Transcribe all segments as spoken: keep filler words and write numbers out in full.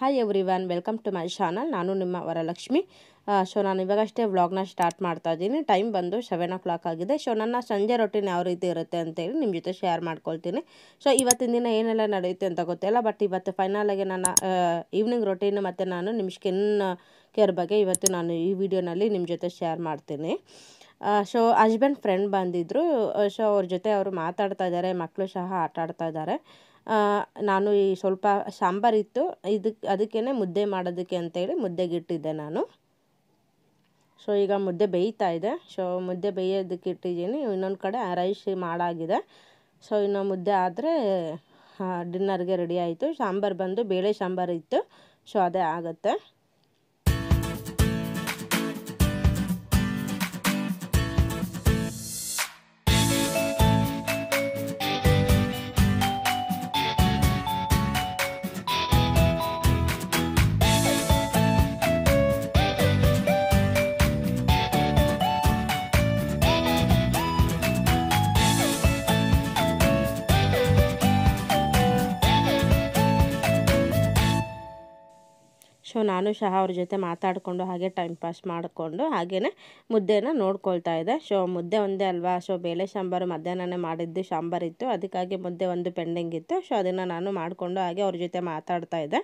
Hi everyone, welcome to my channel. ನಾನು ನಿಮ್ಮ Varalakshmi. So ನಾನು ಇವಾಗಷ್ಟೇ ವ್ಲಾಗ್ನ ಸ್ಟಾರ್ಟ್ ಮಾಡ್ತಾ ಇದ್ದೀನಿ. ಟೈಮ್ ಬಂದು ಸೆವೆನ್ ಓ ಕ್ಲಾಕ್ ಆಗಿದೆ. ಸೊ ನನ್ನ ಸಂಜೆ ರೊಟೀನ್ ಯಾವ ರೀತಿ ಇರುತ್ತೆ ಅಂತೇಳಿ ನಿಮ್ಮ ಜೊತೆ ಶೇರ್ ಮಾಡ್ಕೊಳ್ತೀನಿ. ಸೊ ಇವತ್ತಿನ ದಿನ ಏನೆಲ್ಲ ನಡೆಯುತ್ತೆ ಅಂತ ಗೊತ್ತಿಲ್ಲ, ಬಟ್ ಇವತ್ತು ಫೈನಲಾಗಿ ನನ್ನ ಈವ್ನಿಂಗ್ ರೊಟೀನ್ ಮತ್ತು ನಾನು ನಿಮ್ಮ ಸ್ಕಿನ್ ಕೇರ್ ಬಗ್ಗೆ ಇವತ್ತು ನಾನು ಈ ವಿಡಿಯೋನಲ್ಲಿ ನಿಮ್ಮ ಜೊತೆ ಶೇರ್ ಮಾಡ್ತೀನಿ. ಸೊ ಹಸ್ಬೆಂಡ್ ಫ್ರೆಂಡ್ ಬಂದಿದ್ದರು. ಸೊ ಅವ್ರ ಜೊತೆ ಅವರು ಮಾತಾಡ್ತಾ ಇದ್ದಾರೆ, ಮಕ್ಕಳು ಸಹ ಆಟ ಆಡ್ತಾ ಇದ್ದಾರೆ. ನಾನು ಈ ಸ್ವಲ್ಪ ಸಾಂಬಾರಿತ್ತು, ಇದಕ್ಕೆ ಅದಕ್ಕೇ ಮುದ್ದೆ ಮಾಡೋದಕ್ಕೆ ಅಂತೇಳಿ ಮುದ್ದೆಗೆ ಇಟ್ಟಿದ್ದೆ ನಾನು. ಸೊ ಈಗ ಮುದ್ದೆ ಬೇಯ್ತಾ ಇದೆ. ಸೊ ಮುದ್ದೆ ಬೇಯೋದಕ್ಕೆ ಇಟ್ಟಿದ್ದೀನಿ. ಇನ್ನೊಂದು ಕಡೆ ರೈಸ್ ಮಾಡಾಗಿದೆ. ಸೊ ಇನ್ನು ಮುದ್ದೆ ಆದರೆ ಡಿನ್ನರ್ಗೆ ರೆಡಿ ಆಯಿತು. ಸಾಂಬಾರು ಬಂದು ಬೇಳೆ ಸಾಂಬಾರು ಇತ್ತು. ಸೊ ಅದೇ ಆಗುತ್ತೆ. ಸೊ ನಾನು ಸಹ ಅವ್ರ ಜೊತೆ ಮಾತಾಡಿಕೊಂಡು ಹಾಗೆ ಟೈಮ್ ಪಾಸ್ ಮಾಡಿಕೊಂಡು ಹಾಗೆಯೇ ಮುದ್ದೆನ ನೋಡ್ಕೊಳ್ತಾ ಇದ್ದೆ. ಸೊ ಮುದ್ದೆ ಒಂದೇ ಅಲ್ವಾ, ಸೊ ಬೇಳೆ ಸಾಂಬಾರು ಮಧ್ಯಾಹ್ನನೇ ಮಾಡಿದ್ದು ಸಾಂಬಾರಿತ್ತು, ಅದಕ್ಕಾಗಿ ಮುದ್ದೆ ಒಂದು ಪೆಂಡಿಂಗ್ ಇತ್ತು. ಸೊ ಅದನ್ನು ನಾನು ಮಾಡಿಕೊಂಡು ಹಾಗೆ ಅವ್ರ ಜೊತೆ ಮಾತಾಡ್ತಾ ಇದ್ದೆ.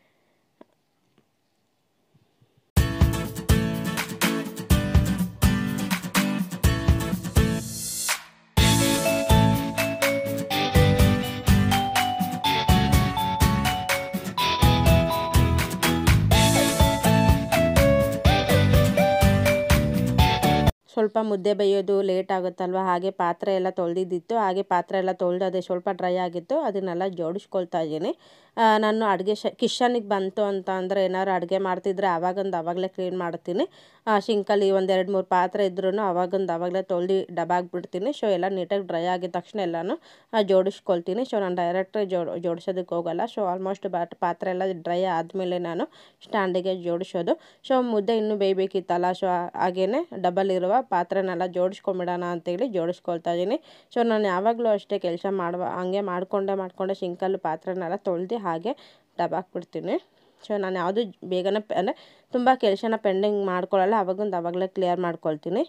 ಸ್ವಲ್ಪ ಮುದ್ದೆ ಬೇಯೋದು ಲೇಟ್ ಆಗುತ್ತಲ್ವ, ಹಾಗೆ ಪಾತ್ರೆ ಎಲ್ಲ ತೊಳೆದಿದ್ದಿತ್ತು. ಹಾಗೆ ಪಾತ್ರೆ ಎಲ್ಲ ತೊಳೆದು ಅದೇ ಸ್ವಲ್ಪ ಡ್ರೈ ಆಗಿತ್ತು, ಅದನ್ನೆಲ್ಲ ಜೋಡಿಸ್ಕೊಳ್ತಾ ಇದ್ದೀನಿ. ನಾನು ಅಡುಗೆ ಶ ಕಿಚನಿಗೆ ಬಂತು ಅಂತ ಅಂದರೆ ಏನಾದ್ರು ಅಡುಗೆ ಮಾಡ್ತಿದ್ರೆ ಆವಾಗೊಂದು ಆವಾಗಲೇ ಕ್ಲೀನ್ ಮಾಡ್ತೀನಿ. ಶಿಂಕಲ್ಲಿ ಒಂದು ಎರಡು ಮೂರು ಪಾತ್ರೆ ಇದ್ರೂ ಅವಾಗೊಂದು ಆವಾಗಲೇ ತೊಳೆದು ಡಬ್ಬಾಕ್ಬಿಡ್ತೀನಿ. ಸೊ ಎಲ್ಲ ನೀಟಾಗಿ ಡ್ರೈ ಆಗಿದ ತಕ್ಷಣ ಎಲ್ಲನೂ ಜೋಡಿಸ್ಕೊಳ್ತೀನಿ. ಸೊ ನಾನು ಡೈರೆಕ್ಟಾಗಿ ಜೋಡ್ ಜೋಡಿಸೋದಕ್ಕೆ ಹೋಗಲ್ಲ. ಸೊ ಆಲ್ಮೋಸ್ಟ್ ಬಾಟ್ ಪಾತ್ರೆ ಎಲ್ಲ ಡ್ರೈ ಆದಮೇಲೆ ನಾನು ಸ್ಟ್ಯಾಂಡಿಗೆ ಜೋಡಿಸೋದು. ಸೊ ಮುದ್ದೆ ಇನ್ನೂ ಬೇಯಬೇಕಿತ್ತಲ್ಲ, ಸೊ ಹಾಗೇ ಡಬಲ್ ಇರುವ ಪಾತ್ರೆನೆಲ್ಲ ಜೋಡಿಸ್ಕೊಂಬಿಡೋಣ ಅಂತೇಳಿ ಜೋಡಿಸ್ಕೊಳ್ತಾ ಇದ್ದೀನಿ. ಸೊ ನಾನು ಯಾವಾಗಲೂ ಅಷ್ಟೇ ಕೆಲಸ ಮಾಡುವ ಹಂಗೆ ಮಾಡಿಕೊಂಡೆ ಮಾಡಿಕೊಂಡೆ ಸಿಂಕಲ್ಲಿ ಪಾತ್ರೆನೆಲ್ಲ ತೊಳೆದು ಹಾಗೆ ಡಬ್ಬಾಕ್ಬಿಡ್ತೀನಿ. ಸೊ ನಾನು ಯಾವುದು ಬೇಗನೆ ಅಂದರೆ ತುಂಬ ಕೆಲಸನ ಪೆಂಡಿಂಗ್ ಮಾಡ್ಕೊಳ್ಳಲ್ಲ, ಅವಾಗೊಂದು ಆವಾಗಲೇ ಕ್ಲಿಯರ್ ಮಾಡ್ಕೊಳ್ತೀನಿ.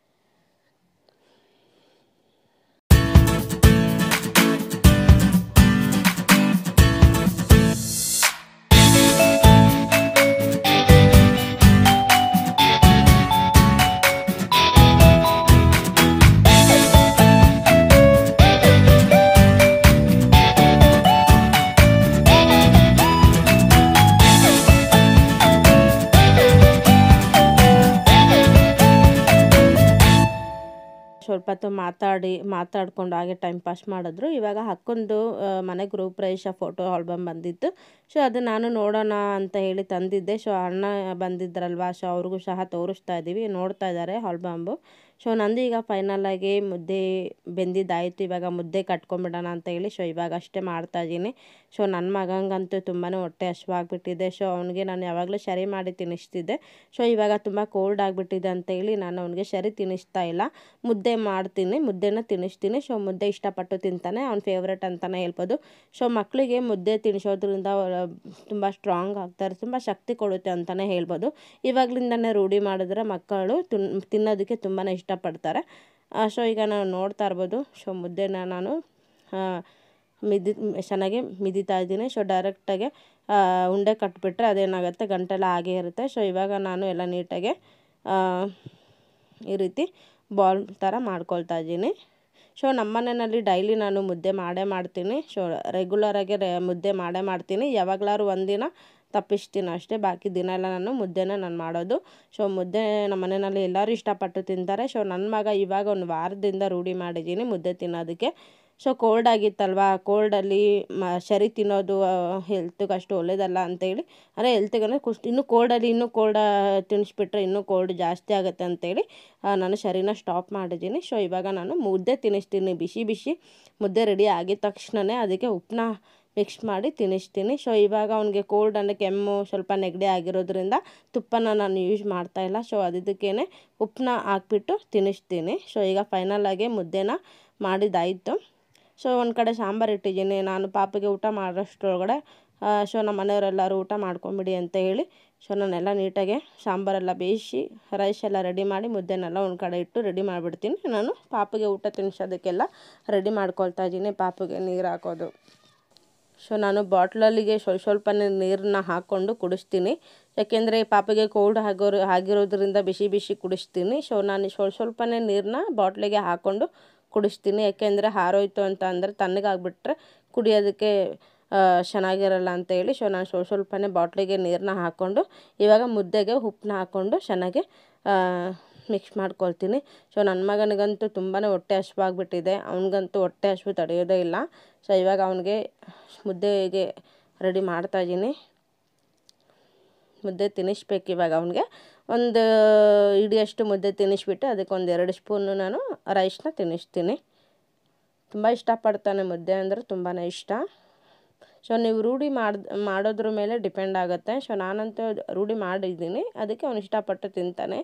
ಸ್ವಲ್ಪ ಹೊತ್ತು ಮಾತಾಡಿ ಮಾತಾಡಿಕೊಂಡು ಹಾಗೆ ಟೈಮ್ ಪಾಸ್ ಮಾಡಿದ್ರು. ಇವಾಗ ಅಕ್ಕೊಂದು ಮನೆ ಗೃಹ ಪ್ರವೇಶ ಫೋಟೋ ಆಲ್ಬಮ್ ಬಂದಿತ್ತು. ಸೊ ಅದು ನಾನು ನೋಡೋಣ ಅಂತ ಹೇಳಿ ತಂದಿದ್ದೆ. ಸೊ ಅಣ್ಣ ಬಂದಿದ್ರಲ್ವ, ಸೊ ಅವ್ರಿಗೂ ಸಹ ತೋರಿಸ್ತಾ ಇದ್ದೀವಿ, ನೋಡ್ತಾ ಇದ್ದಾರೆ ಆಲ್ಬಂಬು. ಸೊ ನಂದು ಈಗ ಫೈನಲಾಗಿ ಮುದ್ದೆ ಬೆಂದಿದ್ದಾಯಿತು. ಇವಾಗ ಮುದ್ದೆ ಕಟ್ಕೊಂಬಿಡೋಣ ಅಂತ ಹೇಳಿ ಸೊ ಇವಾಗ ಅಷ್ಟೇ ಮಾಡ್ತಾಯಿದ್ದೀನಿ. ಸೊ ನನ್ನ ಮಗಂಗಂತೂ ತುಂಬಾ ಹೊಟ್ಟೆ ಹಸಿವಾಗ್ಬಿಟ್ಟಿದೆ. ಸೊ ಅವನಿಗೆ ನಾನು ಯಾವಾಗಲೂ ಸರಿ ಮಾಡಿ ತಿನ್ನಿಸ್ತಿದ್ದೆ. ಸೊ ಇವಾಗ ತುಂಬ ಕೋಲ್ಡ್ ಆಗಿಬಿಟ್ಟಿದೆ ಅಂತೇಳಿ ನಾನು ಅವನಿಗೆ ಸರಿ ತಿನ್ನಿಸ್ತಾ ಇಲ್ಲ, ಮುದ್ದೆ ಮಾಡ್ತೀನಿ, ಮುದ್ದೆನ ತಿನ್ನಿಸ್ತೀನಿ. ಸೊ ಮುದ್ದೆ ಇಷ್ಟಪಟ್ಟು ತಿಂತಾನೆ, ಅವ್ನ ಫೇವ್ರೇಟ್ ಅಂತಲೇ ಹೇಳ್ಬೋದು. ಸೊ ಮಕ್ಕಳಿಗೆ ಮುದ್ದೆ ತಿನ್ನಿಸೋದ್ರಿಂದ ತುಂಬ ಸ್ಟ್ರಾಂಗ್ ಆಗ್ತಾರೆ, ತುಂಬ ಶಕ್ತಿ ಕೊಡುತ್ತೆ ಅಂತಲೇ ಹೇಳ್ಬೋದು. ಇವಾಗಲಿಂದನೇ ರೂಢಿ ಮಾಡಿದ್ರೆ ಮಕ್ಕಳು ತಿನ್ ತಿನ್ನೋದಕ್ಕೆ ತುಂಬಾ ಇಷ್ಟಪಡ್ತಾರೆ. ಸೊ ಈಗ ನಾವು ನೋಡ್ತಾ ಇರ್ಬೋದು. ಸೊ ಮುದ್ದೆನ ನಾನು ಮಿದಿ ಚೆನ್ನಾಗಿ ಮಿದಿತಾ ಇದ್ದೀನಿ. ಸೊ ಡೈರೆಕ್ಟಾಗಿ ಉಂಡೆ ಕಟ್ಬಿಟ್ರೆ ಅದೇನಾಗುತ್ತೆ, ಗಂಟೆಲ್ಲ ಹಾಗೇ ಇರುತ್ತೆ. ಸೊ ಇವಾಗ ನಾನು ಎಲ್ಲ ನೀಟಾಗಿ ಈ ರೀತಿ ಬಾಲ್ ಥರ ಮಾಡ್ಕೊಳ್ತಾ ಇದ್ದೀನಿ. ಸೊ ನಮ್ಮ ಮನೆಯಲ್ಲಿ ಡೈಲಿ ನಾನು ಮುದ್ದೆ ಮಾಡೇ ಮಾಡ್ತೀನಿ. ಸೊ ರೆಗ್ಯುಲರಾಗಿ ರೆ ಮುದ್ದೆ ಮಾಡೇ ಮಾಡ್ತೀನಿ. ಯಾವಾಗಲಾದ್ರು ಒಂದಿನ ತಪ್ಪಿಸ್ತೀನಿ ಅಷ್ಟೇ, ಬಾಕಿ ದಿನ ಎಲ್ಲ ನಾನು ಮುದ್ದೆನ ನಾನು ಮಾಡೋದು. ಸೊ ಮುದ್ದೆ ನಮ್ಮ ಮನೆಯಲ್ಲಿ ಎಲ್ಲರೂ ಇಷ್ಟಪಟ್ಟು ತಿಂತಾರೆ. ಸೊ ನನ್ನ ಮಗ ಇವಾಗ ಒಂದು ವಾರದಿಂದ ರೂಢಿ ಮಾಡಿದ್ದೀನಿ ಮುದ್ದೆ ತಿನ್ನೋದಕ್ಕೆ. ಸೊ ಕೋಲ್ಡ್ ಆಗಿತ್ತಲ್ವ, ಕೋಲ್ಡಲ್ಲಿ ಮ ಸರಿ ತಿನ್ನೋದು ಹೆಲ್ತಿಗೆ ಅಷ್ಟು ಒಳ್ಳೆಯದಲ್ಲ ಅಂತೇಳಿ, ಅಂದರೆ ಹೆಲ್ತಿಗೆ ಅಂದರೆ ಕುಸ್ ಇನ್ನೂ ಕೋಲ್ಡಲ್ಲಿ ಇನ್ನೂ ಕೋಲ್ಡ ತಿನ್ನಿಸ್ಬಿಟ್ರೆ ಇನ್ನೂ ಕೋಲ್ಡ್ ಜಾಸ್ತಿ ಆಗುತ್ತೆ ಅಂತೇಳಿ ನಾನು ಸರಿನ ಸ್ಟಾಪ್ ಮಾಡಿದ್ದೀನಿ. ಸೊ ಇವಾಗ ನಾನು ಮುದ್ದೆ ತಿನ್ನಿಸ್ತೀನಿ, ಬಿಸಿ ಬಿಸಿ ಮುದ್ದೆ ರೆಡಿ ಆಗಿದ ತಕ್ಷಣವೇ ಅದಕ್ಕೆ ಉಪ್ಪನ್ನ ಮಿಕ್ಸ್ ಮಾಡಿ ತಿನ್ನಿಸ್ತೀನಿ. ಸೊ ಇವಾಗ ಅವನಿಗೆ ಕೋಲ್ಡ್ ಅಂದರೆ ಕೆಮ್ಮು ಸ್ವಲ್ಪ ನೆಗಡಿ ಆಗಿರೋದ್ರಿಂದ ತುಪ್ಪನ ನಾನು ಯೂಸ್ ಮಾಡ್ತಾಯಿಲ್ಲ. ಸೊ ಅದಕ್ಕೇ ಉಪ್ಪನ್ನ ಹಾಕ್ಬಿಟ್ಟು ತಿನ್ನಿಸ್ತೀನಿ. ಸೊ ಈಗ ಫೈನಲಾಗಿ ಮುದ್ದೆನ ಮಾಡಿದ್ದಾಯಿತು. ಸೊ ಒಂದು ಕಡೆ ಸಾಂಬಾರು ಇಟ್ಟಿದ್ದೀನಿ. ನಾನು ಪಾಪಗೆ ಊಟ ಮಾಡೋಷ್ಟರೊಳಗಡೆ ಸೊ ನಮ್ಮ ಮನೆಯವರೆಲ್ಲರೂ ಊಟ ಮಾಡ್ಕೊಂಬಿಡಿ ಅಂತ ಹೇಳಿ ಸೊ ನಾನೆಲ್ಲ ನೀಟಾಗೆ ಸಾಂಬಾರೆಲ್ಲ ಬೇಯಿಸಿ ರೈಸ್ ಎಲ್ಲ ರೆಡಿ ಮಾಡಿ ಮುದ್ದೆನೆಲ್ಲ ಒಂದು ಕಡೆ ಇಟ್ಟು ರೆಡಿ ಮಾಡಿಬಿಡ್ತೀನಿ. ನಾನು ಪಾಪುಗೆ ಊಟ ತಿನ್ನಿಸೋದಕ್ಕೆಲ್ಲ ರೆಡಿ ಮಾಡ್ಕೊಳ್ತಾ ಇದ್ದೀನಿ. ಪಾಪುಗೆ ನೀರು ಹಾಕೋದು. ಸೊ ನಾನು ಬಾಟ್ಲಲ್ಲಿಗೆ ಸ್ವಲ್ಪ ಸ್ವಲ್ಪನೇ ನೀರನ್ನ ಹಾಕ್ಕೊಂಡು ಕುಡಿಸ್ತೀನಿ. ಯಾಕೆಂದರೆ ಪಾಪಗೆ ಕೋಲ್ಡ್ ಆಗೋರು ಆಗಿರೋದ್ರಿಂದ ಬಿಸಿ ಬಿಸಿ ಕುಡಿಸ್ತೀನಿ. ಸೊ ನಾನು ಸ್ವಲ್ಪ ಸ್ವಲ್ಪನೇ ನೀರನ್ನ ಬಾಟ್ಲಿಗೆ ಹಾಕ್ಕೊಂಡು ಕುಡಿಸ್ತೀನಿ. ಯಾಕೆಂದರೆ ಹಾರೋಯ್ತು ಅಂತ ಅಂದರೆ ತಣ್ಣಗಾಗ್ಬಿಟ್ರೆ ಕುಡಿಯೋದಕ್ಕೆ ಚೆನ್ನಾಗಿರಲ್ಲ ಅಂತೇಳಿ ಸೊ ನಾನು ಸ್ವಲ್ಪ ಸ್ವಲ್ಪನೇ ಬಾಟ್ಲಿಗೆ ನೀರನ್ನ ಹಾಕ್ಕೊಂಡು ಇವಾಗ ಮುದ್ದೆಗೆ ಉಪ್ಪನ್ನ ಹಾಕ್ಕೊಂಡು ಚೆನ್ನಾಗಿ ಮಿಕ್ಸ್ ಮಾಡ್ಕೊಳ್ತೀನಿ. ಸೊ ನನ್ನ ಮಗನಿಗಂತೂ ತುಂಬಾ ಹೊಟ್ಟೆ ಹಸಿವಾಗ್ಬಿಟ್ಟಿದೆ. ಅವನಿಗಂತೂ ಹೊಟ್ಟೆ ಹಸಿವು ತಡೆಯೋದೇ ಇಲ್ಲ. ಸೊ ಇವಾಗ ಅವನಿಗೆ ಮುದ್ದೆಗೆ ರೆಡಿ ಮಾಡ್ತಾಯಿದ್ದೀನಿ. ಮುದ್ದೆ ತಿನ್ನಿಸ್ಬೇಕು ಇವಾಗ ಅವನಿಗೆ. ಒಂದು ಇಡಿಯಷ್ಟು ಮುದ್ದೆ ತಿನ್ನಿಸ್ಬಿಟ್ಟು ಅದಕ್ಕೆ ಒಂದು ಎರಡು ಸ್ಪೂನು ನಾನು ರೈಸ್ನ ತಿನ್ನಿಸ್ತೀನಿ. ತುಂಬ ಇಷ್ಟಪಡ್ತಾನೆ, ಮುದ್ದೆ ಅಂದರೆ ತುಂಬಾ ಇಷ್ಟ. ಸೊ ನೀವು ರೂಢಿ ಮಾಡಿ ಮಾಡೋದ್ರ ಮೇಲೆ ಡಿಪೆಂಡ್ ಆಗುತ್ತೆ. ಸೊ ನಾನಂತೂ ರೂಢಿ ಮಾಡಿದ್ದೀನಿ, ಅದಕ್ಕೆ ಅವನು ಇಷ್ಟಪಟ್ಟು ತಿಂತಾನೆ.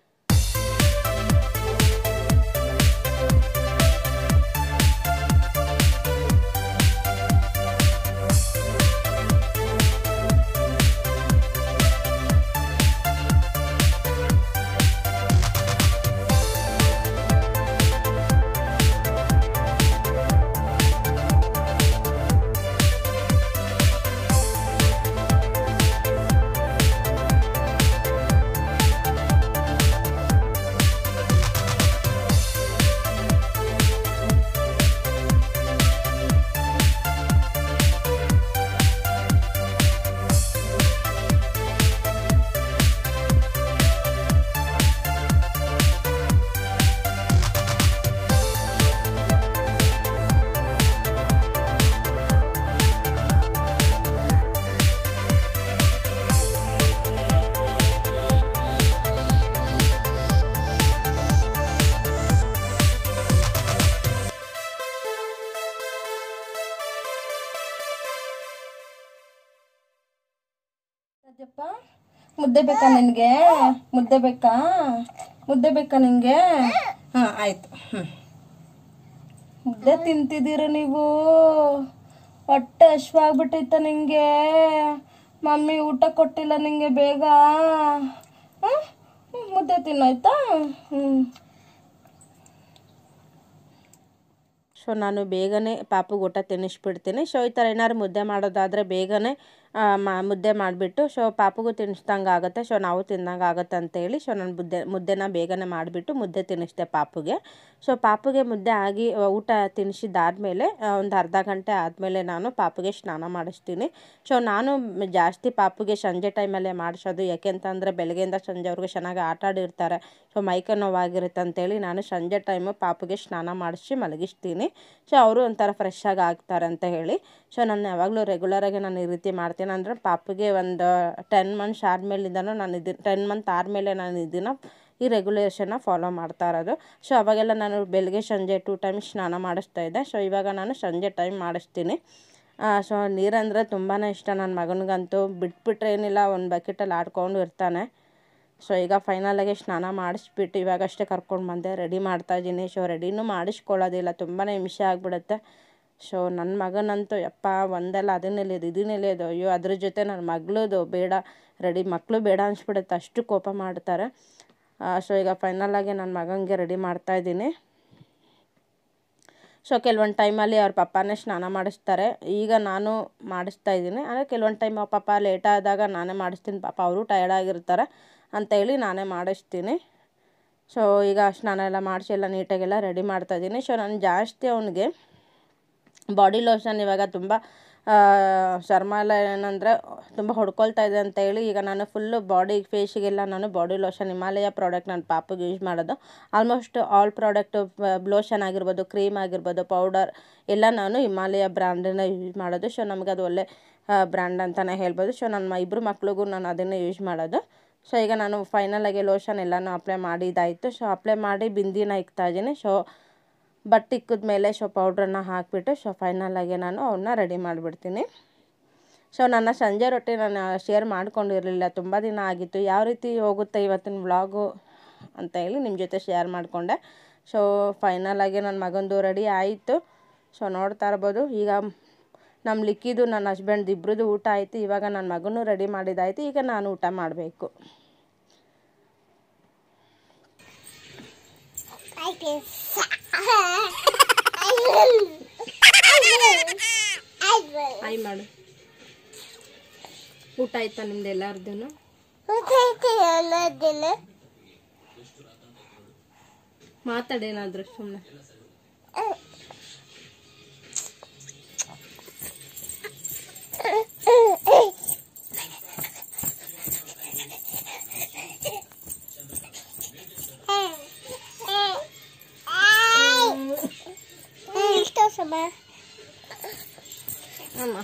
ಅಜ್ಜಪ್ಪ ಮುದ್ದೆ ಬೇಕಾ ನಿನಗೆ? ಮುದ್ದೆ ಬೇಕಾ? ಮುದ್ದೆ ಬೇಕಾ ನಿನಗೆ? ಹಾಂ ಆಯಿತು. ಹ್ಞೂ ಮುದ್ದೆ ತಿಂತಿದ್ದೀರ ನೀವು? ಹೊಟ್ಟೆ ಹಶ್ವಾಗ್ಬಿಟ್ಟೈತ ನಿಂಗೆ? ಮಮ್ಮಿ ಊಟ ಕೊಟ್ಟಿಲ್ಲ ನಿಂಗೆ ಬೇಗ? ಹ್ಞೂ ಮುದ್ದೆ ತಿನ್ನಾಯ್ತಾ? ಹ್ಞೂ. ಸೊ ನಾನು ಬೇಗನೆ ಪಾಪುಗೆ ಊಟ ತಿನ್ನಿಸ್ಬಿಡ್ತೀನಿ. ಸೊ ಈ ಥರ ಏನಾದ್ರು ಮುದ್ದೆ ಮಾಡೋದಾದರೆ ಬೇಗನೆ ಮಾ ಮುದ್ದೆ ಮಾಡಿಬಿಟ್ಟು ಸೊ ಪಾಪುಗೂ ತಿನ್ನಿಸ್ದಂಗೆ ಆಗುತ್ತೆ. ಸೊ ನಾವು ತಿಂದಂಗೆ ಆಗುತ್ತೆ ಅಂತೇಳಿ ಸೊ ನಾನು ಮುದ್ದೆ ಮುದ್ದೆನ ಬೇಗನೆ ಮಾಡಿಬಿಟ್ಟು ಮುದ್ದೆ ತಿನ್ನಿಸ್ದೆ ಪಾಪುಗೆ. ಸೊ ಪಾಪುಗೆ ಮುದ್ದೆ ಆಗಿ ಊಟ ತಿನ್ನಿಸಿದ್ದಾದಮೇಲೆ ಒಂದು ಅರ್ಧ ಗಂಟೆ ಆದಮೇಲೆ ನಾನು ಪಾಪುಗೆ ಸ್ನಾನ ಮಾಡಿಸ್ತೀನಿ. ಸೊ ನಾನು ಜಾಸ್ತಿ ಪಾಪುಗೆ ಸಂಜೆ ಟೈಮಲ್ಲೇ ಮಾಡಿಸೋದು. ಯಾಕೆಂತಂದರೆ ಬೆಳಗ್ಗೆಯಿಂದ ಸಂಜೆವರೆಗೂ ಚೆನ್ನಾಗಿ ಆಟ ಆಡಿರ್ತಾರೆ. ಸೊ ಮೈಕೈ ನೋವಾಗಿರುತ್ತೆ ಅಂತೇಳಿ ನಾನು ಸಂಜೆ ಟೈಮು ಪಾಪುಗೆ ಸ್ನಾನ ಮಾಡಿಸಿ ಮಲಗಿಸ್ತೀನಿ. ಸೊ ಅವರು ಒಂಥರ ಫ್ರೆಶ್ ಆಗಿ ಆಗ್ತಾರೆ ಅಂತ ಹೇಳಿ ಸೊ ನಾನು ಯಾವಾಗಲೂ ರೆಗ್ಯುಲರಾಗಿ ನಾನು ಈ ರೀತಿ ಮಾಡ್ತೀನಿ. ಅಂದರೆ ಪಾಪುಗೆ ಒಂದು ಟೆನ್ ಮಂತ್ಸ್ ಆದಮೇಲಿಂದನೂ ನಾನು ಇದನ್ನು ಟೆನ್ ಮಂತ್ ಆದಮೇಲೆ ನಾನು ಇದನ್ನು ಈ ರೆಗ್ಯುಲೇಷನ್ನ ಫಾಲೋ ಮಾಡ್ತಾ ಇರೋದು. ಸೊ ಅವಾಗೆಲ್ಲ ನಾನು ಬೆಳಗ್ಗೆ ಸಂಜೆ ಟೂ ಟೈಮ್ ಸ್ನಾನ ಮಾಡಿಸ್ತಾ ಇದ್ದೆ. ಸೊ ಇವಾಗ ನಾನು ಸಂಜೆ ಟೈಮ್ ಮಾಡಿಸ್ತೀನಿ. ಸೊ ನೀರಂದರೆ ತುಂಬಾ ಇಷ್ಟ ನನ್ನ ಮಗನಿಗಂತೂ. ಬಿಟ್ಬಿಟ್ರೆ ಏನಿಲ್ಲ, ಒಂದು ಬಕೆಟಲ್ಲಿ ಆಡ್ಕೊಂಡು ಇರ್ತಾನೆ. ಸೊ ಈಗ ಫೈನಲಾಗಿ ಸ್ನಾನ ಮಾಡಿಸ್ಬಿಟ್ಟು ಇವಾಗಷ್ಟೇ ಕರ್ಕೊಂಡು ಬಂದೆ, ರೆಡಿ ಮಾಡ್ತಾಯಿದ್ದೀನಿ. ಸೊ ರೆಡಿನೂ ಮಾಡಿಸ್ಕೊಳ್ಳೋದಿಲ್ಲ, ತುಂಬಾ ಹಿಂಸೆ ಆಗಿಬಿಡುತ್ತೆ. ಸೊ ನನ್ನ ಮಗನಂತೂ ಯಪ್ಪ ಒಂದೆಲ್ಲ ಅದನ್ನೆಲ್ಲಿದು ಇದನ್ನೆಲ್ಲಿದು ಅಯ್ಯೋ ಅದ್ರ ಜೊತೆ ನನ್ನ ಮಗಳದು ಬೇಡ ರೆಡಿ ಮಕ್ಕಳು ಬೇಡ ಅನಿಸ್ಬಿಡುತ್ತೆ, ಅಷ್ಟು ಕೋಪ ಮಾಡ್ತಾರೆ. ಸೊ ಈಗ ಫೈನಲಾಗಿ ನನ್ನ ಮಗನಿಗೆ ರೆಡಿ ಮಾಡ್ತಾಯಿದ್ದೀನಿ. ಸೊ ಕೆಲವೊಂದು ಟೈಮಲ್ಲಿ ಅವ್ರ ಪಪ್ಪನೇ ಸ್ನಾನ ಮಾಡಿಸ್ತಾರೆ. ಈಗ ನಾನು ಮಾಡಿಸ್ತಾ ಇದ್ದೀನಿ. ಅಂದರೆ ಕೆಲವೊಂದು ಟೈಮ್ ಅವ್ರ ಪಪ್ಪ ಲೇಟ್ ಆದಾಗ ನಾನೇ ಮಾಡಿಸ್ತೀನಿ. ಪಾಪ ಅವರು ಟಯರ್ಡಾಗಿರ್ತಾರೆ ಅಂತೇಳಿ ನಾನೇ ಮಾಡಿಸ್ತೀನಿ. ಸೊ ಈಗ ಸ್ನಾನ ಎಲ್ಲ ಮಾಡಿಸಿ ಎಲ್ಲ ನೀಟಾಗೆಲ್ಲ ರೆಡಿ ಮಾಡ್ತಾಯಿದ್ದೀನಿ. ಸೊ ನಾನು ಜಾಸ್ತಿ ಅವನಿಗೆ ಬಾಡಿ ಲೋಷನ್ ಇವಾಗ ತುಂಬ ಚರ್ಮ ಎಲ್ಲ ಏನಂದರೆ ತುಂಬ ಹೊಡ್ಕೊಳ್ತಾ ಇದೆ ಅಂತ ಹೇಳಿ ಈಗ ನಾನು ಫುಲ್ಲು ಬಾಡಿ ಫೇಶಿಗೆಲ್ಲ ನಾನು ಬಾಡಿ ಲೋಷನ್ ಹಿಮಾಲಯ ಪ್ರಾಡಕ್ಟ್ ನನ್ನ ಪಾಪಗೆ ಯೂಸ್ ಮಾಡೋದು. ಆಲ್ಮೋಸ್ಟ್ ಆಲ್ ಪ್ರಾಡಕ್ಟು ಲೋಷನ್ ಆಗಿರ್ಬೋದು, ಕ್ರೀಮ್ ಆಗಿರ್ಬೋದು, ಪೌಡರ್ ಎಲ್ಲ ನಾನು ಹಿಮಾಲಯ ಬ್ರ್ಯಾಂಡನ್ನ ಯೂಸ್ ಮಾಡೋದು. ಸೊ ನಮಗೆ ಅದು ಒಳ್ಳೆ ಬ್ರ್ಯಾಂಡ್ ಅಂತಲೇ ಹೇಳ್ಬೋದು. ಸೊ ನನ್ನ ಇಬ್ಬರು ಮಕ್ಳಿಗೂ ನಾನು ಅದನ್ನೇ ಯೂಸ್ ಮಾಡೋದು. ಸೊ ಈಗ ನಾನು ಫೈನಲಾಗಿ ಲೋಷನ್ ಎಲ್ಲನೂ ಅಪ್ಲೈ ಮಾಡಿದ್ದಾಯಿತು. ಸೊ ಅಪ್ಲೈ ಮಾಡಿ ಬಿಂದಿನ ಇಕ್ತಾಯಿದ್ದೀನಿ. ಸೊ ಬಟ್ಟೆ ಇಕ್ಕಿದ ಮೇಲೆ ಸೊ ಪೌಡ್ರನ್ನ ಹಾಕಿಬಿಟ್ಟು ಸೊ ಫೈನಲಾಗಿ ನಾನು ಅವನ್ನ ರೆಡಿ ಮಾಡಿಬಿಡ್ತೀನಿ. ಸೊ ನನ್ನ ಸಂಜೆ ರೊಟ್ಟಿ ನಾನು ಶೇರ್ ಮಾಡ್ಕೊಂಡಿರಲಿಲ್ಲ, ತುಂಬ ದಿನ ಆಗಿತ್ತು. ಯಾವ ರೀತಿ ಹೋಗುತ್ತೆ ಇವತ್ತಿನ ವ್ಲಾಗು ಅಂತ ಹೇಳಿ ನಿಮ್ಮ ಜೊತೆ ಶೇರ್ ಮಾಡಿಕೊಂಡೆ. ಸೊ ಫೈನಲಾಗಿ ನನ್ನ ಮಗಂದು ರೆಡಿ ಆಯಿತು. ಸೊ ನೋಡ್ತಾ ಇರ್ಬೋದು. ಈಗ ನಮ್ಮ ಲಿಕ್ಕಿದು ನನ್ನ ಹಸ್ಬೆಂಡ್ ಇಬ್ಬರದು ಊಟ ಆಯಿತು. ಇವಾಗ ನನ್ನ ಮಗನೂ ರೆಡಿ ಮಾಡಿದ್ದಾಯಿತು. ಈಗ ನಾನು ಊಟ ಮಾಡಬೇಕು. ಆಯ್ ಮಾಡು. ಊಟ ಆಯ್ತಾ ನಿಮ್ದು ಎಲ್ಲಾರ್ದು? ಮಾತಾಡೇನಾದ್ರು ಸುಮ್ಮನೆ. ಅಮ್ಮ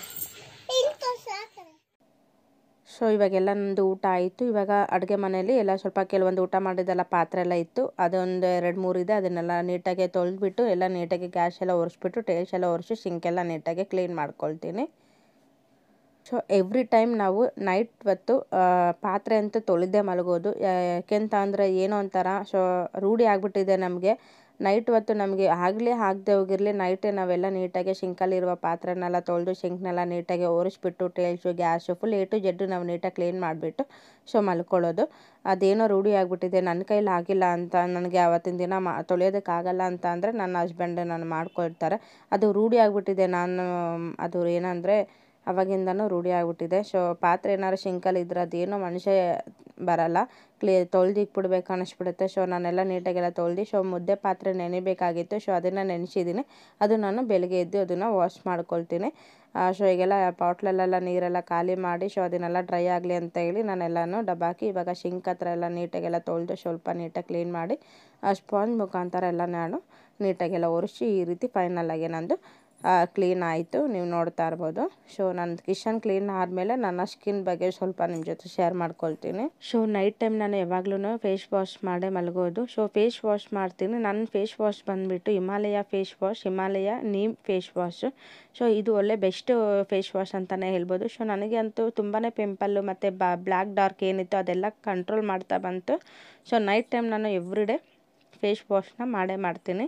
ಸೊ ಇವಾಗೆಲ್ಲ ನಂದು ಊಟ ಆಯಿತು. ಇವಾಗ ಅಡುಗೆ ಮನೆಯಲ್ಲಿ ಎಲ್ಲ ಸ್ವಲ್ಪ ಕೆಲವೊಂದು ಊಟ ಮಾಡಿದ್ದೆಲ್ಲ ಪಾತ್ರೆ ಎಲ್ಲ ಇತ್ತು. ಅದೊಂದು ಎರಡು ಮೂರು ಇದೆ. ಅದನ್ನೆಲ್ಲ ನೀಟಾಗಿ ತೊಳೆದ್ಬಿಟ್ಟು ಎಲ್ಲ ನೀಟಾಗಿ ಗ್ಯಾಸ್ ಎಲ್ಲ ಒರೆಸ್ಬಿಟ್ಟು ಟೇಲ್ಸ್ ಎಲ್ಲ ಒರೆಸಿ ಸಿಂಕೆಲ್ಲ ನೀಟಾಗಿ ಕ್ಲೀನ್ ಮಾಡ್ಕೊಳ್ತೀನಿ. ಸೊ ಎವ್ರಿ ಟೈಮ್ ನಾವು ನೈಟ್ ಹೊತ್ತು ಪಾತ್ರೆ ಅಂತೂ ತೊಳೆದೇ ಮಲಗೋದು. ಯಾಕೆಂತ ಅಂದರೆ ಏನೋ ಒಂಥರ ಸೊ ರೂಢಿ ಆಗಿಬಿಟ್ಟಿದೆ ನಮಗೆ. ನೈಟ್ ಹೊತ್ತು ನಮಗೆ ಆಗಲೇ ಆಗದೆ ಹೋಗಿರಲಿ ನೈಟೇ ನಾವೆಲ್ಲ ನೀಟಾಗಿ ಸಿಂಕಲ್ಲಿರುವ ಪಾತ್ರೆನೆಲ್ಲ ತೊಳೆದು ಸಿಂಕ್ನೆಲ್ಲ ನೀಟಾಗಿ ಒರೆಸ್ಬಿಟ್ಟು tiles gas full A to Z ನಾವು ನೀಟಾಗಿ ಕ್ಲೀನ್ ಮಾಡಿಬಿಟ್ಟು ಸೊ ಮಲ್ಕೊಳ್ಳೋದು. ಅದೇನೋ ರೂಢಿ ಆಗಿಬಿಟ್ಟಿದೆ. ನನ್ನ ಕೈಲಿ ಆಗಿಲ್ಲ ಅಂತ ನನಗೆ ಆವತ್ತಿನ ದಿನ ಮಾ ತೊಳೆಯೋದಕ್ಕಾಗಲ್ಲ ಅಂತ ಅಂದರೆ ನನ್ನ ಹಸ್ಬೆಂಡ್ ನಾನು ಮಾಡ್ಕೊಳ್ತಾರೆ. ಅದು ರೂಢಿ ಆಗಿಬಿಟ್ಟಿದೆ. ನಾನು ಅದು ಏನಂದರೆ ಅವಾಗಿಂದನೂ ರೂಢಿ ಆಗಿಬಿಟ್ಟಿದೆ. ಸೊ ಪಾತ್ರೆ ಏನಾದ್ರು ಸಿಂಕಲ್ಲಿ ಇದ್ರೆ ಅದೇನೋ ಮನುಷ್ಯ ಬರಲ್ಲ, ಕ್ಲೀ ತೊಳೆದಿಕ್ಬಿಡ್ಬೇಕು ಅನ್ನಿಸ್ಬಿಡುತ್ತೆ. ಸೊ ನಾನೆಲ್ಲ ನೀಟಾಗೆಲ್ಲ ತೊಳೆದು ಸೊ ಮುದ್ದೆ ಪಾತ್ರೆ ನೆನೆಬೇಕಾಗಿತ್ತು. ಸೊ ಅದನ್ನು ನೆನೆಸಿದ್ದೀನಿ. ಅದು ನಾನು ಬೆಳಗ್ಗೆ ಎದ್ದು ಅದನ್ನು ವಾಶ್ ಮಾಡ್ಕೊಳ್ತೀನಿ. ಸೊ ಈಗೆಲ್ಲ ಬಾಟ್ಲಲ್ಲೆಲ್ಲ ನೀರೆಲ್ಲ ಖಾಲಿ ಮಾಡಿ ಸೊ ಅದನ್ನೆಲ್ಲ ಡ್ರೈ ಆಗಲಿ ಅಂತ ಹೇಳಿ ನಾನೆಲ್ಲನೂ ಡಬ್ಬಾಕಿ ಇವಾಗ ಸಿಂಕ್ ಹತ್ರ ಎಲ್ಲ ನೀಟಾಗೆಲ್ಲ ತೊಳೆದು ಸ್ವಲ್ಪ ನೀಟಾಗಿ ಕ್ಲೀನ್ ಮಾಡಿ ಸ್ಪಾಂಜ್ ಮುಖಾಂತರ ಎಲ್ಲ ನಾನು ನೀಟಾಗೆಲ್ಲ ಒರೆಸಿ ಈ ರೀತಿ ಫೈನಲಾಗಿ ನಂದು ಕ್ಲೀನ್ ಆಯಿತು. ನೀವು ನೋಡ್ತಾ ಇರ್ಬೋದು. ಸೊ ನನ್ನ ಕಿಚನ್ ಕ್ಲೀನ್ ಆದಮೇಲೆ ನನ್ನ ಸ್ಕಿನ್ ಬಗ್ಗೆ ಸ್ವಲ್ಪ ನಿಮ್ಮ ಜೊತೆ ಶೇರ್ ಮಾಡ್ಕೊಳ್ತೀನಿ. ಸೊ ನೈಟ್ ಟೈಮ್ ನಾನು ಯಾವಾಗ್ಲೂ ಫೇಸ್ ವಾಶ್ ಮಾಡೇ ಮಲಗೋದು. ಸೊ ಫೇಸ್ ವಾಶ್ ಮಾಡ್ತೀನಿ. ನನ್ನ ಫೇಸ್ ವಾಶ್ ಬಂದುಬಿಟ್ಟು Himalaya face wash, Himalaya neem face wash. So ಇದು ಒಳ್ಳೆ ಬೆಸ್ಟ್ ಫೇಸ್ ವಾಶ್ ಅಂತಲೇ ಹೇಳ್ಬೋದು. ಸೊ ನನಗೆ ಅಂತೂ ತುಂಬಾ ಪಿಂಪಲ್ಲು ಮತ್ತು ಬಾ ಬ್ಲ್ಯಾಕ್ ಡಾರ್ಕ್ ಏನಿತ್ತು ಅದೆಲ್ಲ ಕಂಟ್ರೋಲ್ ಮಾಡ್ತಾ ಬಂತು. ಸೊ ನೈಟ್ ಟೈಮ್ ನಾನು ಎವ್ರಿ ಡೇ ಫೇಸ್ ವಾಶ್ನ ಮಾಡೇ ಮಾಡ್ತೀನಿ.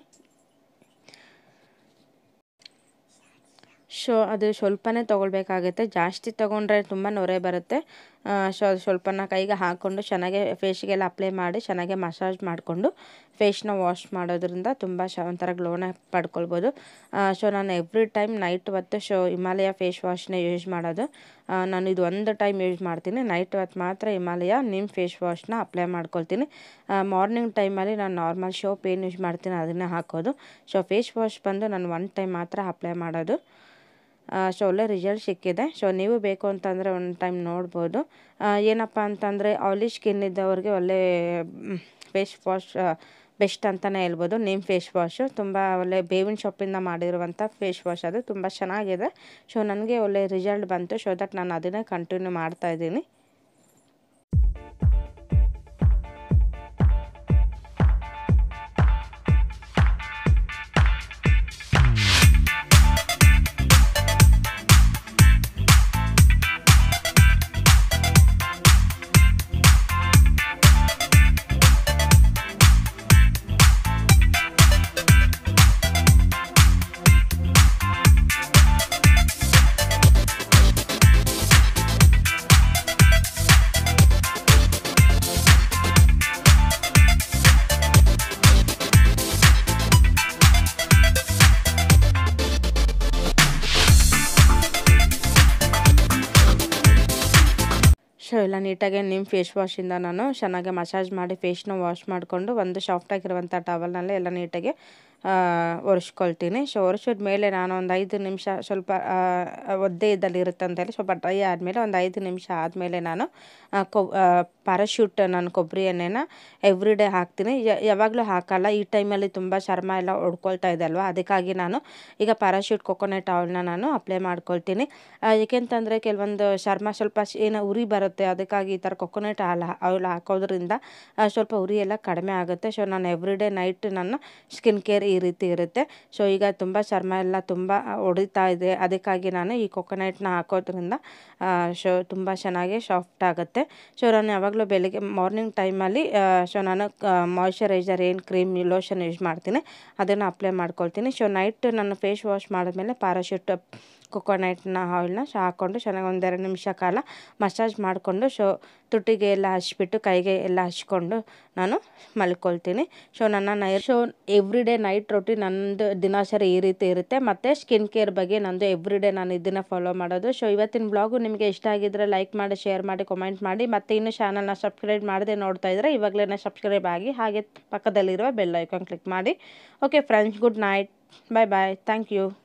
ಸೊ ಅದು ಸ್ವಲ್ಪನೇ ತೊಗೊಳ್ಬೇಕಾಗುತ್ತೆ. ಜಾಸ್ತಿ ತೊಗೊಂಡ್ರೆ ತುಂಬ ನೊರೆ ಬರುತ್ತೆ. ಸೊ ಅದು ಸ್ವಲ್ಪನ ಕೈಗೆ ಹಾಕ್ಕೊಂಡು ಚೆನ್ನಾಗೆ ಫೇಶಿಗೆಲ್ಲ ಅಪ್ಲೈ ಮಾಡಿ ಚೆನ್ನಾಗೆ ಮಸಾಜ್ ಮಾಡಿಕೊಂಡು ಫೇಸ್ನ ವಾಶ್ ಮಾಡೋದ್ರಿಂದ ತುಂಬ ಶ ಒಂಥರ ಗ್ಲೋನ ಪಡ್ಕೊಳ್ಬೋದು. ಸೊ ನಾನು ಎವ್ರಿ ಟೈಮ್ ನೈಟ್ ಹೊತ್ತು ಶೋ ಹಿಮಾಲಯ ಫೇಸ್ ವಾಶ್ನ ಯೂಸ್ ಮಾಡೋದು. ನಾನು ಇದು ಒಂದು ಟೈಮ್ ಯೂಸ್ ಮಾಡ್ತೀನಿ. ನೈಟ್ ಹೊತ್ತು ಮಾತ್ರ ಹಿಮಾಲಯ ನಿಮ್ ಫೇಸ್ ವಾಶ್ನ ಅಪ್ಲೈ ಮಾಡ್ಕೊಳ್ತೀನಿ. ಮಾರ್ನಿಂಗ್ ಟೈಮಲ್ಲಿ ನಾನು ನಾರ್ಮಲ್ ಸೋಪ್ ಏನು ಯೂಸ್ ಮಾಡ್ತೀನಿ ಅದನ್ನೇ ಹಾಕೋದು. ಸೊ ಫೇಸ್ ವಾಶ್ ಬಂದು ನಾನು ಒನ್ ಟೈಮ್ ಮಾತ್ರ ಅಪ್ಲೈ ಮಾಡೋದು. ಸೊ ಒಳ್ಳೆ ರಿಸಲ್ಟ್ ಸಿಕ್ಕಿದೆ. ಸೊ ನೀವು ಬೇಕು ಅಂತಂದರೆ ಒಂದು ಟೈಮ್ ನೋಡ್ಬೋದು. ಏನಪ್ಪ ಅಂತಂದರೆ ಆಯಿಲಿ ಸ್ಕಿನ್ ಇದ್ದವ್ರಿಗೆ ಒಳ್ಳೆ ಫೇಸ್ ವಾಶ್ ಬೆಸ್ಟ್ ಅಂತಲೇ ಹೇಳ್ಬೋದು. ನೀಮ್ ಫೇಸ್ ವಾಶು ತುಂಬ ಒಳ್ಳೆ ಬೇವಿನ ಸೊಪ್ಪಿಂದ ಮಾಡಿರುವಂಥ ಫೇಸ್ ವಾಶ್. ಅದು ತುಂಬ ಚೆನ್ನಾಗಿದೆ. ಸೊ ನನಗೆ ಒಳ್ಳೆ ರಿಸಲ್ಟ್ ಬಂತು. ಸೊ ದಟ್ ನಾನು ಅದನ್ನೇ ಕಂಟಿನ್ಯೂ ಮಾಡ್ತಾಯಿದ್ದೀನಿ. ಸೊ ಎಲ್ಲ ನೀಟಾಗಿ ನಿಮ್ಮ ಫೇಸ್ ವಾಶಿಂದ ನಾನು ಚೆನ್ನಾಗಿ ಮಸಾಜ್ ಮಾಡಿ ಫೇಸ್ನ ವಾಶ್ ಮಾಡಿಕೊಂಡು ಒಂದು ಸಾಫ್ಟಾಗಿರುವಂಥ ಟವಲ್ನಲ್ಲೇ ಎಲ್ಲ ನೀಟಾಗಿ ಒರೆಸ್ಕೊಳ್ತೀನಿ. ಸೊ ಒರೆಸಿದ ಮೇಲೆ ನಾನು ಒಂದು ಐದು ನಿಮಿಷ ಸ್ವಲ್ಪ ಒದ್ದೆ ಇದ್ದಲ್ಲಿ ಇರುತ್ತೆ ಅಂತೇಳಿ ಸ್ವಲ್ಪ ಡ್ರೈ ಆದಮೇಲೆ ಒಂದು ಐದು ನಿಮಿಷ ಆದಮೇಲೆ ನಾನು ಕೊ ಪ್ಯಾರಾಶೂಟ್ ನಾನು ಕೊಬ್ಬರಿ ಎಣ್ಣೆನ ಎವ್ರಿ ಡೇ ಹಾಕ್ತೀನಿ. ಯಾವಾಗಲೂ ಹಾಕಲ್ಲ. ಈ ಟೈಮಲ್ಲಿ ತುಂಬ ಚರ್ಮ ಎಲ್ಲ ಒಡ್ಕೊಳ್ತಾ ಇದೆ ಅಲ್ವಾ, ಅದಕ್ಕಾಗಿ ನಾನು ಈಗ ಪ್ಯಾರಾಶೂಟ್ ಕೊಕೊನೆಟ್ ಆಯಿಲ್ನ ನಾನು ಅಪ್ಲೈ ಮಾಡ್ಕೊಳ್ತೀನಿ. ಏಕೆಂತಂದರೆ ಕೆಲವೊಂದು ಚರ್ಮ ಸ್ವಲ್ಪ ಏನೋ ಉರಿ ಬರುತ್ತೆ, ಅದಕ್ಕಾಗಿ ಈ ಥರ ಕೊಕೊನೆಟ್ ಆಯಿಲ್ ಆಯಿಲ್ ಹಾಕೋದ್ರಿಂದ ಸ್ವಲ್ಪ ಉರಿ ಎಲ್ಲ ಕಡಿಮೆ ಆಗುತ್ತೆ. ಸೊ ನಾನು ಎವ್ರಿ ಡೇ ನೈಟ್ ನನ್ನ ಸ್ಕಿನ್ ಕೇರ್ ಈ ರೀತಿ ಇರುತ್ತೆ. ಸೊ ಈಗ ತುಂಬ ಚರ್ಮ ಎಲ್ಲ ತುಂಬ ಹೊಡಿತಾ ಇದೆ, ಅದಕ್ಕಾಗಿ ನಾನು ಈ ಕೊಕೊನೆಟ್ನ ಹಾಕೋದ್ರಿಂದ ಸೊ ತುಂಬ ಚೆನ್ನಾಗಿ ಸಾಫ್ಟ್ ಆಗುತ್ತೆ. ಸೊ ನಾನು ಯಾವಾಗಲೂ ಬೆಳಿಗ್ಗೆ ಮಾರ್ನಿಂಗ್ ಟೈಮಲ್ಲಿ ಸೊ ನಾನು ಮಾಯ್ಶ್ಚರೈಸರ್ ಏನು ಕ್ರೀಮ್ ಲೋಷನ್ ಯೂಸ್ ಮಾಡ್ತೀನಿ ಅದನ್ನು ಅಪ್ಲೈ ಮಾಡ್ಕೊಳ್ತೀನಿ. ಸೊ ನೈಟ್ ನಾನು ಫೇಸ್ ವಾಶ್ ಮಾಡಿದ್ಮೇಲೆ ಪ್ಯಾರಾಶೂಟ್ ಕೊಕೊನಟ್ನ ಆಯಿಲ್ನ ಶೋ ಹಾಕ್ಕೊಂಡು ಚೆನ್ನಾಗಿ ಒಂದೆರಡು ನಿಮಿಷ ಕಾಲ ಮಸಾಜ್ ಮಾಡಿಕೊಂಡು ಶೋ ತುಟಿಗೆ ಎಲ್ಲ ಹಚ್ಬಿಟ್ಟು ಕೈಗೆ ಎಲ್ಲ ಹಚ್ಕೊಂಡು ನಾನು ಮಲ್ಕೊಳ್ತೀನಿ. ಸೊ ನನ್ನ ನೈ ಶೋ ಎವ್ರಿ ಡೇ ನೈಟ್ ರೊಟೀನ್ ನಂದು ದಿನಾಚರಿ ಈ ರೀತಿ ಇರುತ್ತೆ. ಮತ್ತು ಸ್ಕಿನ್ ಕೇರ್ ಬಗ್ಗೆ ನಂದು ಎವ್ರಿ ಡೇ ನಾನು ಇದನ್ನು ಫಾಲೋ ಮಾಡೋದು. ಸೊ ಇವತ್ತಿನ ಬ್ಲಾಗು ನಿಮಗೆ ಇಷ್ಟ ಆಗಿದ್ದರೆ ಲೈಕ್ ಮಾಡಿ, ಶೇರ್ ಮಾಡಿ, ಕಮೆಂಟ್ ಮಾಡಿ. ಮತ್ತು ಇನ್ನು ಚಾನಲ್ನ ಸಬ್ಸ್ಕ್ರೈಬ್ ಮಾಡದೆ ನೋಡ್ತಾ ಇದ್ದರೆ ಇವಾಗಲೇ ಸಬ್ಸ್ಕ್ರೈಬ್ ಆಗಿ, ಹಾಗೆ ಪಕ್ಕದಲ್ಲಿರುವ ಬೆಲ್ ಐಕಾನ್ ಕ್ಲಿಕ್ ಮಾಡಿ. Okay friends, good night, bye bye, thank you.